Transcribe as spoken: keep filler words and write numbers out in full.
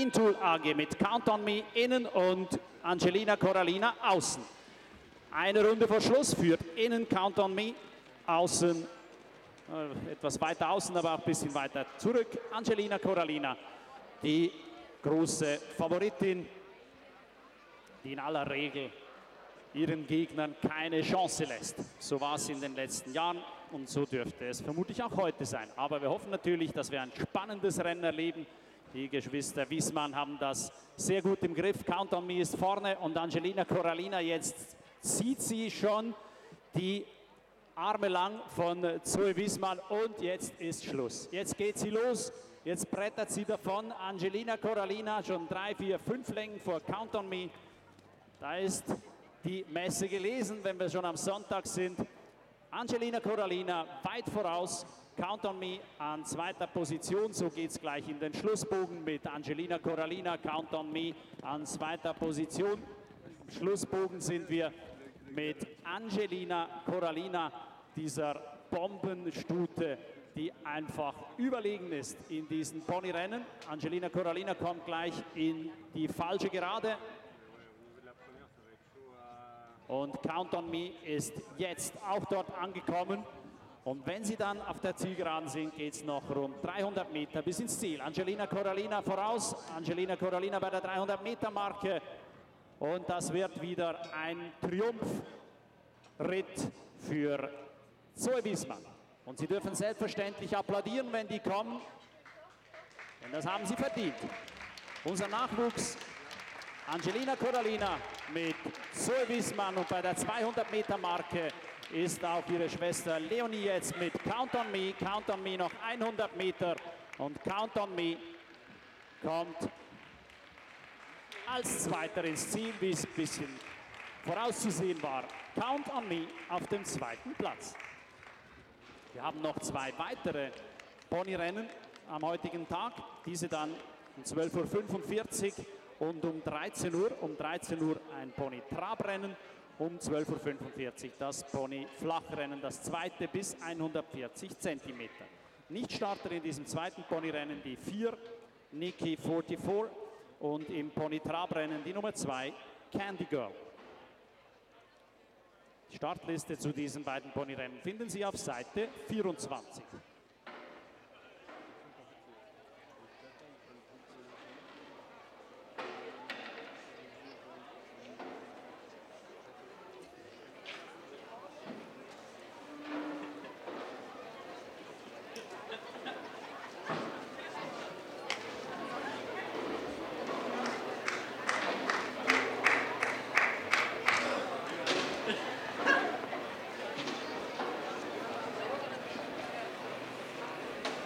Intool A G mit Count on Me innen und Angelina Corallina außen. Eine Runde vor Schluss führt innen Count on Me, außen äh, etwas weiter außen, aber auch ein bisschen weiter zurück. Angelina Corallina, die große Favoritin, die in aller Regel ihren Gegnern keine Chance lässt. So war es in den letzten Jahren und so dürfte es vermutlich auch heute sein. Aber wir hoffen natürlich, dass wir ein spannendes Rennen erleben. Die Geschwister Wiesmann haben das sehr gut im Griff. Count on Me ist vorne und Angelina Corallina, jetzt zieht sie schon die Arme lang von Zoe Wiesmann und jetzt ist Schluss. Jetzt geht sie los, jetzt brettert sie davon. Angelina Corallina schon drei, vier, fünf Längen vor Count on Me. Da ist die Messe gelesen, wenn wir schon am Sonntag sind. Angelina Corallina weit voraus, Count on Me an zweiter Position. So geht es gleich in den Schlussbogen mit Angelina Corallina, Count on Me an zweiter Position. Im Schlussbogen sind wir mit Angelina Corallina, dieser Bombenstute, die einfach überlegen ist in diesen Ponyrennen. Angelina Corallina kommt gleich in die falsche Gerade. Und Count on Me ist jetzt auch dort angekommen. Und wenn sie dann auf der Zielgeraden sind, geht es noch rund dreihundert Meter bis ins Ziel. Angelina Corallina voraus, Angelina Corallina bei der dreihundert Meter Marke. Und das wird wieder ein Triumphritt für Zoe Wiesmann. Und Sie dürfen selbstverständlich applaudieren, wenn die kommen, denn das haben sie verdient. Unser Nachwuchs, Angelina Corallina mit Zoe Wiesmann, und bei der zweihundert Meter Marke ist auch ihre Schwester Leonie jetzt mit Count on Me. Count on Me noch hundert Meter und Count on Me kommt als Zweiter ins Ziel, wie es ein bisschen vorauszusehen war. Count on Me auf dem zweiten Platz. Wir haben noch zwei weitere Ponyrennen am heutigen Tag. Diese dann um zwölf Uhr fünfundvierzig und um dreizehn Uhr. Um dreizehn Uhr ein Pony-Trabrennen, um zwölf Uhr fünfundvierzig das Pony-Flachrennen, das zweite bis hundertvierzig Zentimeter. Nichtstarter in diesem zweiten Ponyrennen die vier, Nikki vierundvierzig, und im Pony-Trabrennen die Nummer zwei, Candy Girl. Die Startliste zu diesen beiden Ponyrennen finden Sie auf Seite vierundzwanzig.